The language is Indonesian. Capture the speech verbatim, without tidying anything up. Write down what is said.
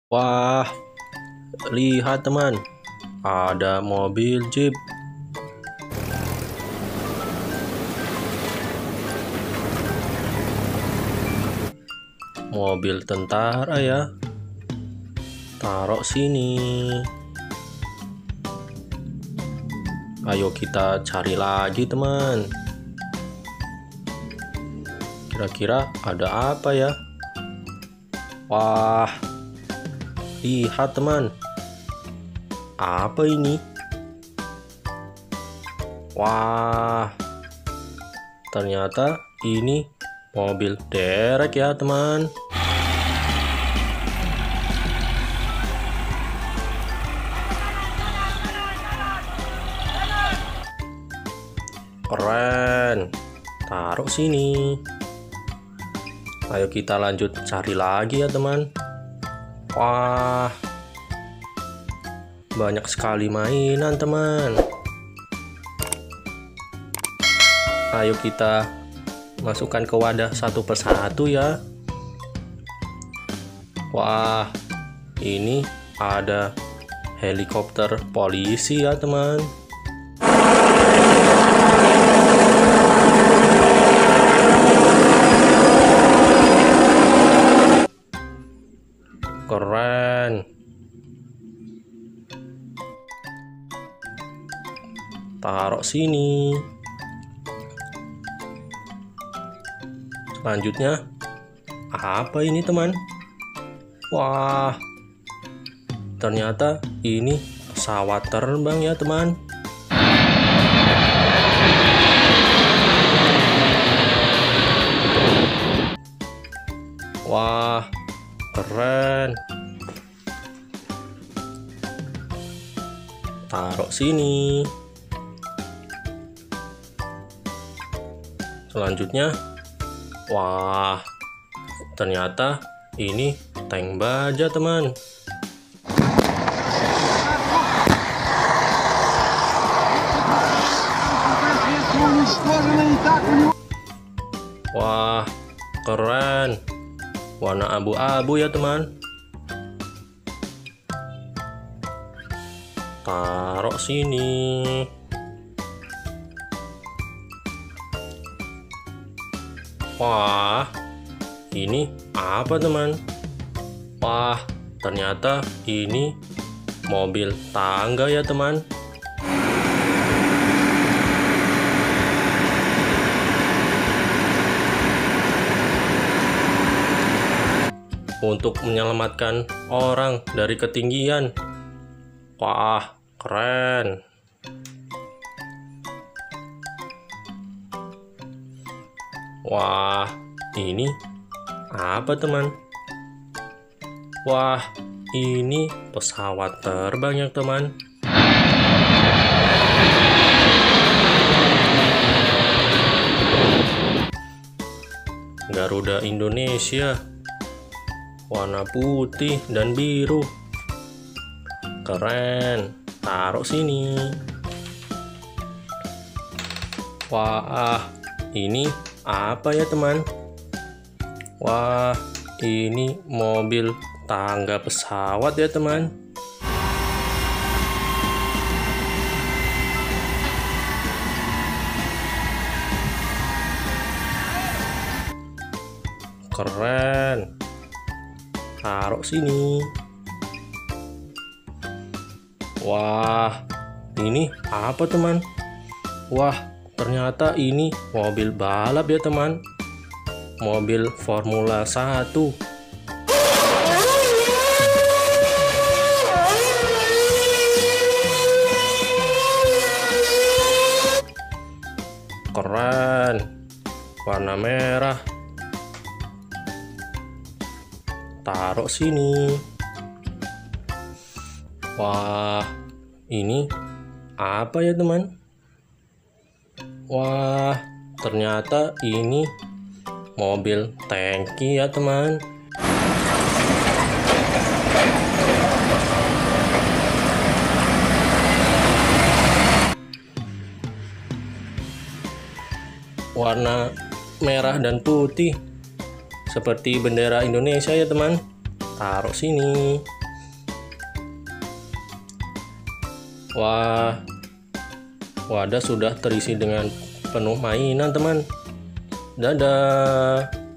Wah, lihat teman, ada mobil Jeep. Mobil tentara ya. Taruh sini. Ayo kita cari lagi teman. Kira-kira ada apa ya? Wah, lihat teman, apa ini? Wah, ternyata ini mobil derek ya teman. Keren, taruh sini. Ayo kita lanjut cari lagi ya teman. Wah, banyak sekali mainan teman. Ayo kita masukkan ke wadah satu persatu ya. Wah, ini ada helikopter polisi ya teman. Keren. Taruh sini. Selanjutnya, apa ini teman? Wah, ternyata ini pesawat terbang ya teman. Wah, keren. Taruh sini. Selanjutnya, wah, ternyata ini tank baja teman. Wah, keren. Warna abu-abu ya teman. Taruh sini. Wah, ini apa teman? Wah, ternyata ini mobil tangga ya teman. Untuk menyelamatkan orang dari ketinggian. Wah, keren. Wah, ini apa teman? Wah, ini pesawat terbang ya teman. Garuda Indonesia, warna putih dan biru. Keren, taruh sini. Wah, ini apa ya teman? Wah, ini mobil tangga pesawat ya teman. Keren, taruh sini. Wah, ini apa teman? Wah, ternyata ini mobil balap ya teman. Mobil Formula satu. Keren, warna merah. Taruh sini. Wah, ini apa ya teman? Wah, ternyata ini mobil tangki ya teman. Warna merah dan putih seperti bendera Indonesia ya teman. taruh sini. Wah, wadah sudah terisi dengan penuh mainan, teman. Dadah.